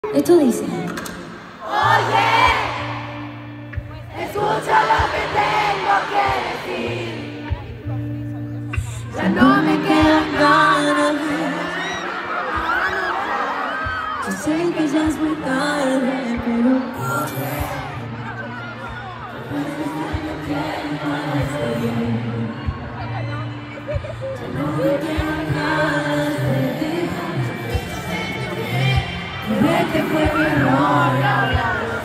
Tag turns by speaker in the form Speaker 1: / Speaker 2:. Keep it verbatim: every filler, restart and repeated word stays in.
Speaker 1: Esto dice:
Speaker 2: Oye, escucha lo que tengo que decir. Ya no me quedan ganas.
Speaker 1: yo sé que ya es muy tarde, pero ya no me quedan ganas de ti.
Speaker 2: Ve que fue mi error.